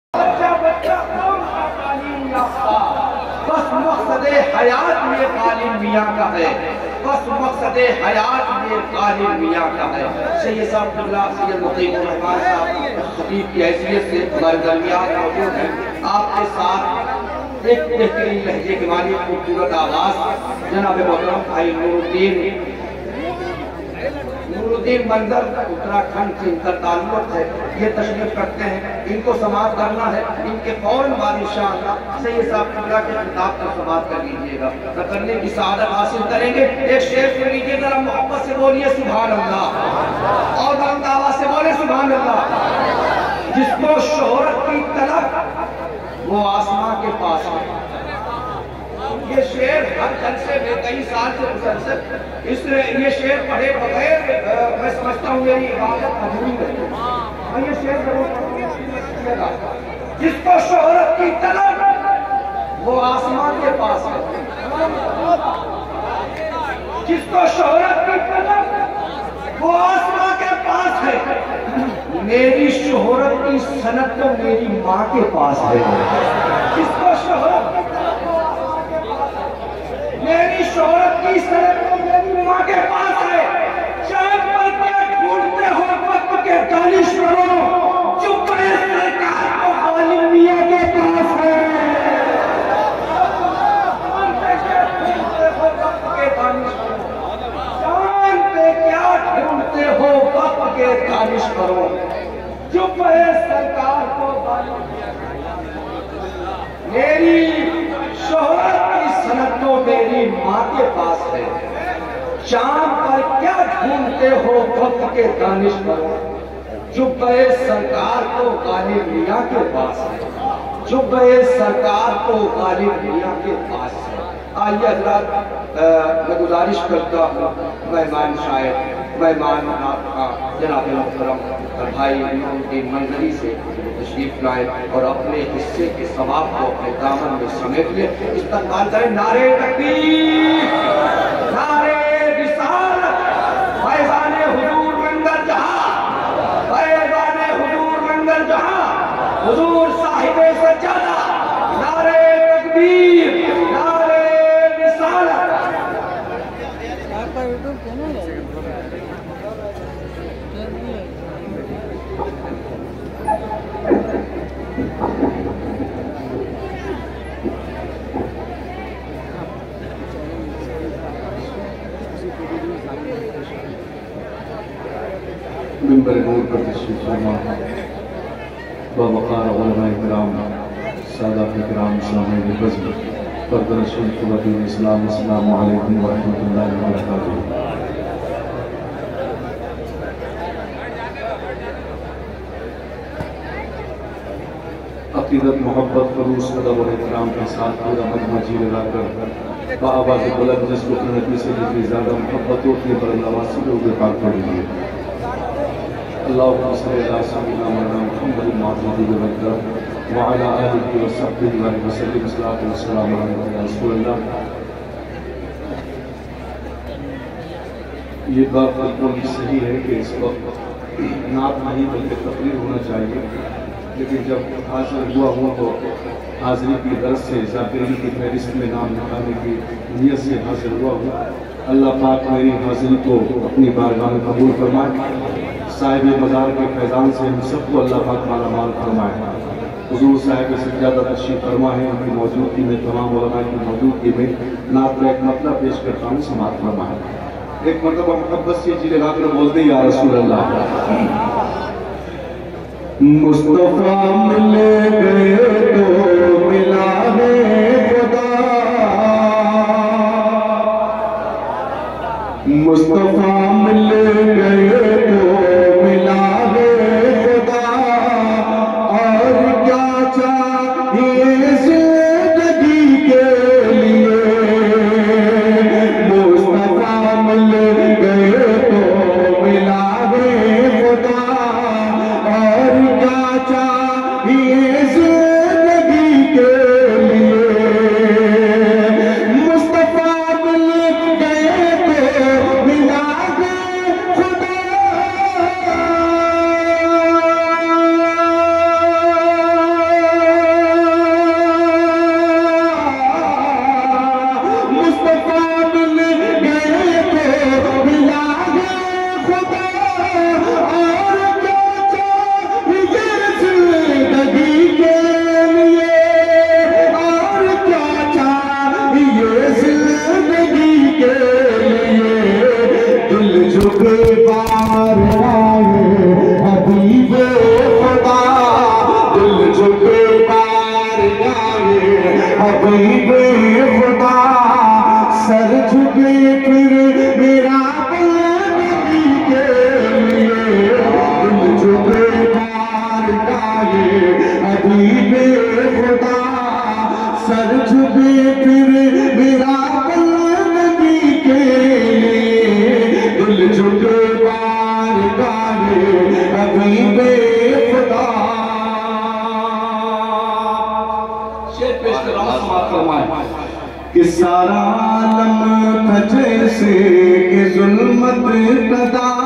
बच्चा बच्चा कौन सा तालीम याफ्ता, बस मकसदे हयात ये तालीम मियाँ का है, बस मकसदे हयात ये तालीम मियाँ का है। सैयद साहब सैयद मुकीम रहमान साहब खतीब की हैसियत से हमारे दरमियान मौजूद हैं। आपके साथ एक बेहतरीन लहजे के वाली खूबसूरत आवाज़ जनाब मोहतरम भाई नूरुद्दीन मंजर उत्तराखंड से इनका ताल्लुक है, ये तशरीफ करते हैं, इनको समाप्त करना है। इनके फौरन बाद इंशाअल्लाह सैयद साहब किबला के खिताब को समाप्त कर लीजिएगा, तो करने की सआदत हासिल करेंगे। एक शेर सुन लीजिए, जरा मोहब्बत से बोलिए सुभान अल्लाह, और बुलंद आवाज से बोले सुभान अल्लाह। जिसको शोहरत की तलब वो आसमां के पास है। ये शेर हर जलसे में कई साल से मुसलसल इसलिए ये शेर पढ़े बगैर मैं समझता हूँ मेरी इबादत अधूरी है। मैं ये शेर जरूर पढ़ूंगा। जिसको शोहरत की तलब वो आसमान के पास है, जिसको शोहरत की तलब वो आसमान के पास है। मेरी शोहरत की सनत तो मेरी माँ के पास है। जिसको शोहरत मेरी शोहरत की सनत तो मेरी माँ के पास है। चांद पर क्या ढूंढते हो वक्त के दानिश्वरों, चुप रहे सरकार को गालिब मियाँ के पास है। चांद पे क्या ढूंढते हो वक्त के दानिश्वरों, चांद पे क्या ढूंढते हो वक्त के दानिश्वरों, चुप है सरकार को गालिब। मेरी शोहरत की सनत तो मेरी माँ के पास है। चांद पर क्या ढूंढते हो वक्त के दानिश्वरों, चुप है सरकार को गालिब मियाँ के पास है। चुप है सरकार को गालिब मियाँ के पास है। आइए हज़रात, मैं गुजारिश करता हूँ मेहमान शायर मेहमान आपका जनाब मोहतरम भाई नूरुद्दीन मंजरी से तशरीफ लाए और अपने हिस्से के सवाब को अपने दामन में समेट ले। इस्तकबाल करें। नारे तकबीर, नारे रिसालत, फैज़ाने हुजूर मंगर जहां, फैज़ाने हुजूर मंगर जहां, हुजूर साहिबे सज्जादा। नारे तकबीर, नारे रिसालत। मिंबर नूर पर तशरीफ फरमा बावक़ार उलमाए किराम, सादात किराम, सामईन बज़्म, परदरशीन ख़ुवातीन इस्लाम, अस्सलामु अलैकुम व रहमतुल्लाहि व बरकातुहू। अक़ीदत, मोहब्बत, ख़ुलूस, अदब और एहतराम के साथ पूरा मजमा जी लगाकर बाआवाज़ बुलंद जिसको नबी से जितनी ज़्यादा मोहब्बत होती है पर अल्लाह वासी लोग बेकार कर लीजिए। अल्लाहुम्मा सल्लि अला सय्यिदिना मुहम्मद व अला आलिहि व सहबिहि व सल्लिम। सल्लल्लाहु अलैहि वसल्लम। ये बात बिल्कुल सही है कि इस वक्त नात नहीं बल्कि तकरीर होना चाहिए, लेकिन जब हाजिर हुआ तो हाजिरी की दर्ज से ज़ाकिरीन की फहरिस्त में नाम लिखाने की नीयत से हाजिर हुआ हूँ। अल्लाह पाक मेरी हाजिरी को अपनी बारगाह में कबूल फरमाए। साहिब मज़ार के फैज़ान से हम सबको अल्लाह पाक माला माल फरमाए। हुजूर साहिब सज्जादा तशरीफ फरमा है, उनकी मौजूदगी में तमाम उलमा की मौजूदगी में नात में एक मतलब पेश करता हूँ, समात फरमाए। एक मरतबा मोहब्बत से जी लगाकर बोलते या रसूल अल्लाह। मुस्तफा मिले गए तो मिला है खुदा, मुस्तफा मिले गए तो मिला है खुदा, और क्या चाहिए जिंदगी के लिए। मुस्तफा मिले गए तो मिला है खुदा, और क्या चाहिए जिंदगी के लिए। मुस्तफा मिल गए तो मिला है खुदा, हबीब खुदा, सर झुके फिर मेरा नबी के लिए, दिल झुके बार गाहे हबीब खुदा। शेर पेश कर रहा हूं, समाप्त फरमाएं कि सारा आलम था जैसे कि जुल्मत कदा,